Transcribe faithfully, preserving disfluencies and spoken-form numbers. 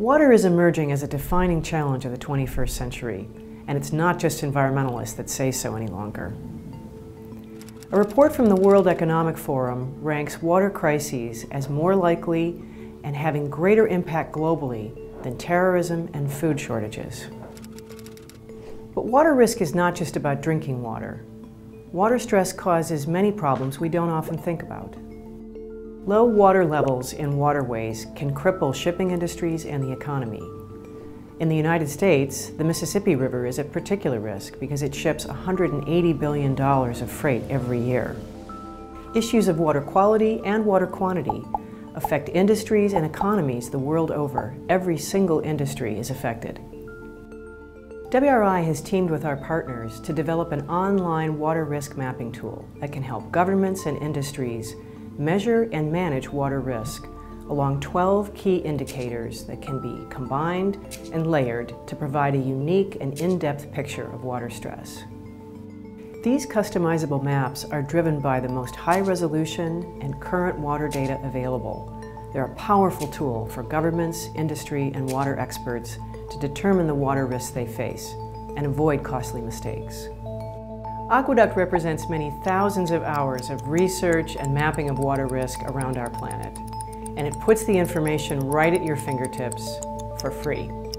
Water is emerging as a defining challenge of the twenty-first century, and it's not just environmentalists that say so any longer. A report from the World Economic Forum ranks water crises as more likely and having greater impact globally than terrorism and food shortages. But water risk is not just about drinking water. Water stress causes many problems we don't often think about. Low water levels in waterways can cripple shipping industries and the economy. In the United States, the Mississippi River is at particular risk because it ships one hundred eighty billion dollars of freight every year. Issues of water quality and water quantity affect industries and economies the world over. Every single industry is affected. W R I has teamed with our partners to develop an online water risk mapping tool that can help governments and industries measure and manage water risk along twelve key indicators that can be combined and layered to provide a unique and in-depth picture of water stress. These customizable maps are driven by the most high-resolution and current water data available. They're a powerful tool for governments, industry, and water experts to determine the water risks they face and avoid costly mistakes. Aqueduct represents many thousands of hours of research and mapping of water risk around our planet, and it puts the information right at your fingertips for free.